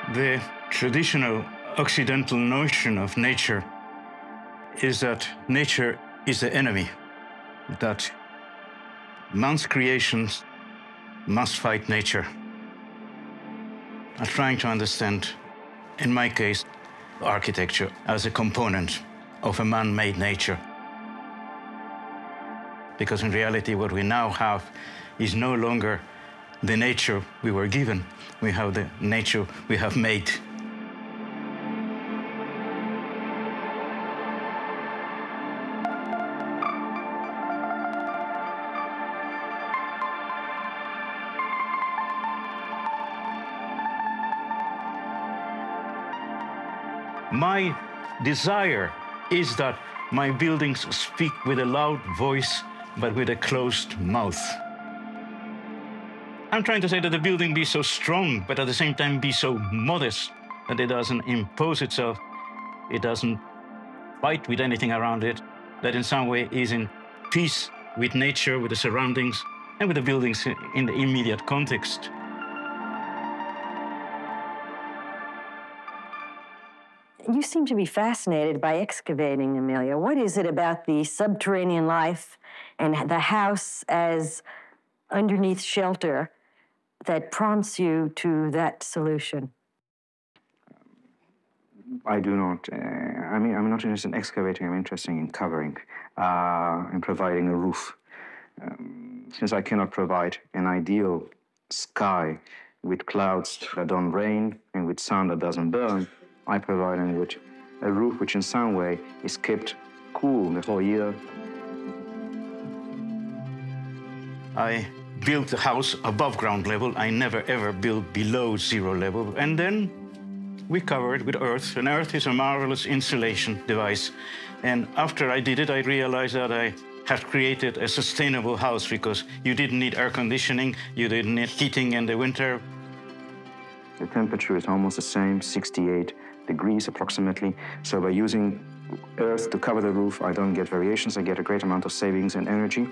The traditional Occidental notion of nature is that nature is the enemy, that man's creations must fight nature. I'm trying to understand, in my case, architecture as a component of a man-made nature. Because in reality, what we now have is no longer the nature we were given. We have the nature we have made. My desire is that my buildings speak with a loud voice, but with a closed mouth. I'm trying to say that the building be so strong, but at the same time be so modest that it doesn't impose itself, it doesn't fight with anything around it, that in some way is in peace with nature, with the surroundings, and with the buildings in the immediate context. You seem to be fascinated by excavating, Emilio. What is it about the subterranean life and the house as underneath shelter that prompts you to that solution? I do not. I'm not interested in excavating. I'm interested in covering, in providing a roof. Since I cannot provide an ideal sky with clouds that don't rain and with sun that doesn't burn, I provide a roof which in some way is kept cool the whole year. I built the house above ground level. I never ever built below zero level. And then we covered with earth. And earth is a marvelous insulation device. And after I did it, I realized that I had created a sustainable house because you didn't need air conditioning, you didn't need heating in the winter. The temperature is almost the same, 68 degrees approximately. So by using earth to cover the roof, I don't get variations. I get a great amount of savings and energy.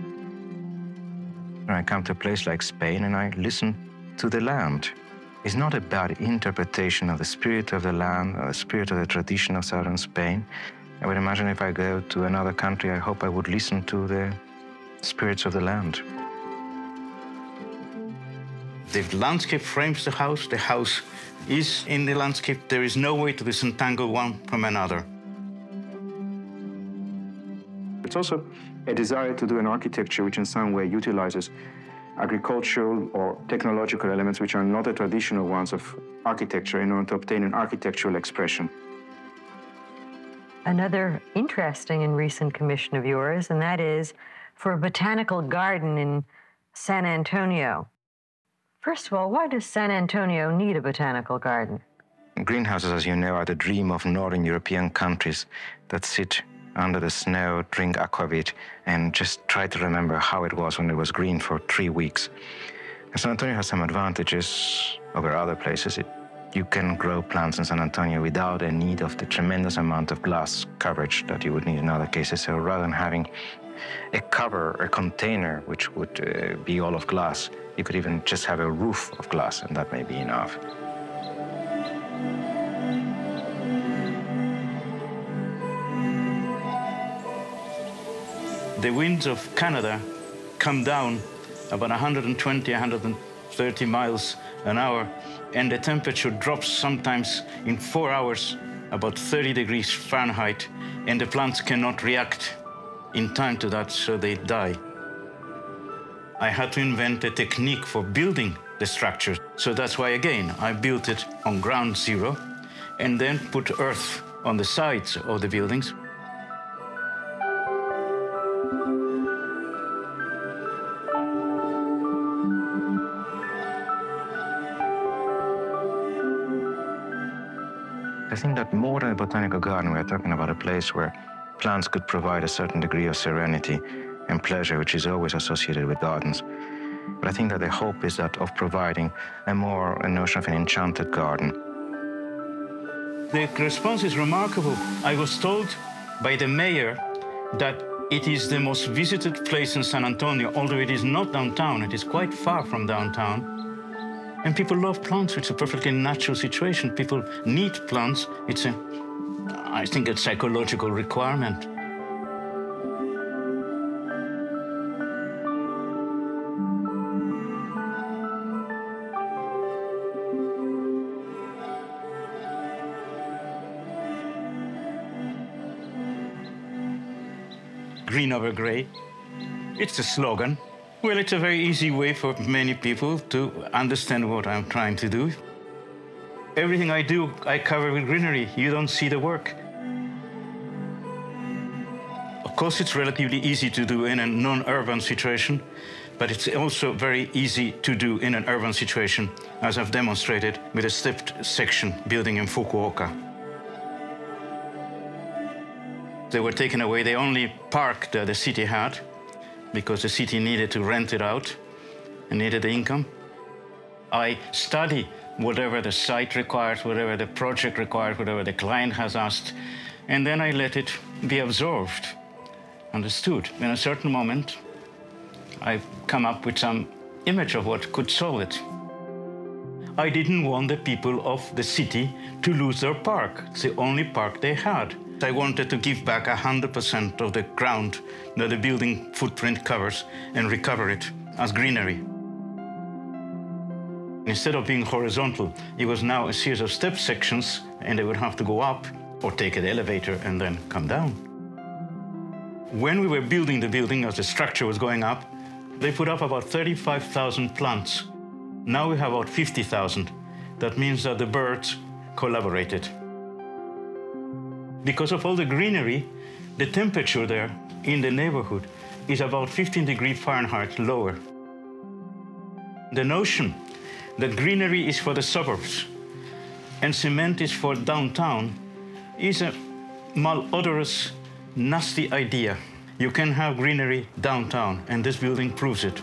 I come to a place like Spain and I listen to the land. It's not a bad interpretation of the spirit of the land or the spirit of the tradition of southern Spain. I would imagine if I go to another country, I hope I would listen to the spirits of the land. The landscape frames the house is in the landscape. There is no way to disentangle one from another. It's also a desire to do an architecture which in some way utilizes agricultural or technological elements which are not the traditional ones of architecture in order to obtain an architectural expression. Another interesting and recent commission of yours, and that is for a botanical garden in San Antonio. First of all, why does San Antonio need a botanical garden? Greenhouses, as you know, are the dream of Northern European countries that sit under the snow, drink aquavit, and just try to remember how it was when it was green for 3 weeks. And San Antonio has some advantages over other places. You can grow plants in San Antonio without a need of the tremendous amount of glass coverage that you would need in other cases. So rather than having a cover, a container, which would be all of glass, you could even just have a roof of glass, and that may be enough. The winds of Canada come down about 120, 130 miles an hour, and the temperature drops sometimes in 4 hours about 30 degrees Fahrenheit, and the plants cannot react in time to that, so they die. I had to invent a technique for building the structure. So that's why, again, I built it on ground zero and then put earth on the sides of the buildings. I think that more than a botanical garden, we're talking about a place where plants could provide a certain degree of serenity and pleasure, which is always associated with gardens. But I think that the hope is that of providing a notion of an enchanted garden. The response is remarkable. I was told by the mayor that it is the most visited place in San Antonio, although it is not downtown, it is quite far from downtown. And people love plants. It's a perfectly natural situation. People need plants. It's I think, a psychological requirement. Green over gray. It's a slogan. Well, it's a very easy way for many people to understand what I'm trying to do. Everything I do, I cover with greenery. You don't see the work. Of course, it's relatively easy to do in a non-urban situation, but it's also very easy to do in an urban situation, as I've demonstrated with a stepped section building in Fukuoka. They were taken away. The only park that the city had, because the city needed to rent it out and needed the income. I study whatever the site requires, whatever the project requires, whatever the client has asked, and then I let it be absorbed, understood. In a certain moment, I come up with some image of what could solve it. I didn't want the people of the city to lose their park. It's the only park they had. I wanted to give back 100% of the ground that the building footprint covers and recover it as greenery. Instead of being horizontal, it was now a series of step sections, and they would have to go up or take an elevator and then come down. When we were building the building, as the structure was going up, they put up about 35,000 plants. Now we have about 50,000. That means that the birds collaborated. Because of all the greenery, the temperature there in the neighborhood is about 15 degrees Fahrenheit lower. The notion that greenery is for the suburbs and cement is for downtown is a malodorous, nasty idea. You can have greenery downtown, and this building proves it.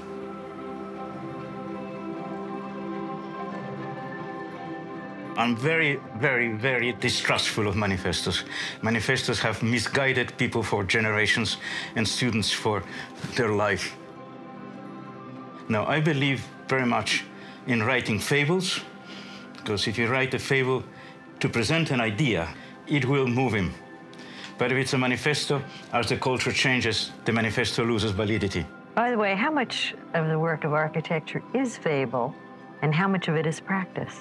I'm very, very, very distrustful of manifestos. Manifestos have misguided people for generations and students for their life. Now, I believe very much in writing fables, because if you write a fable to present an idea, it will move him. But if it's a manifesto, as the culture changes, the manifesto loses validity. By the way, how much of the work of architecture is fable, and how much of it is practice?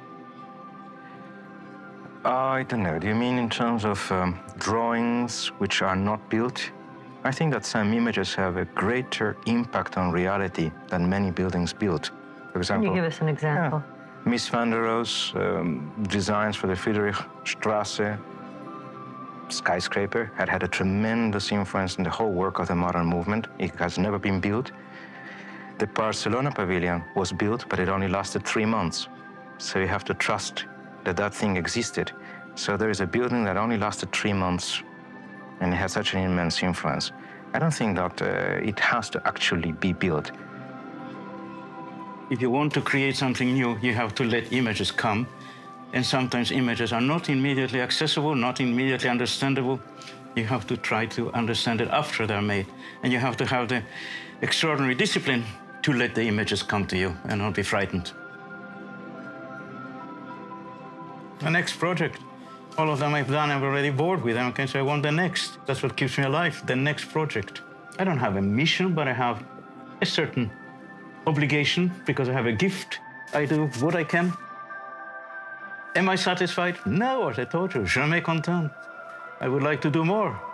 I don't know. Do you mean in terms of drawings which are not built? I think that some images have a greater impact on reality than many buildings built. For example, can you give us an example? Yeah, Mies van der Rohe's designs for the Friedrichstraße skyscraper had a tremendous influence in the whole work of the modern movement. It has never been built. The Barcelona pavilion was built, but it only lasted 3 months. So you have to trust that that thing existed. So there is a building that only lasted 3 months, and it has such an immense influence. I don't think that it has to actually be built. If you want to create something new, you have to let images come. And sometimes images are not immediately accessible, not immediately understandable. You have to try to understand it after they're made. And you have to have the extraordinary discipline to let the images come to you and not be frightened. The next project. All of them I've done, I'm already bored with them. Okay, so I want the next. That's what keeps me alive, the next project. I don't have a mission, but I have a certain obligation because I have a gift. I do what I can. Am I satisfied? No, as I told you, jamais content. I would like to do more.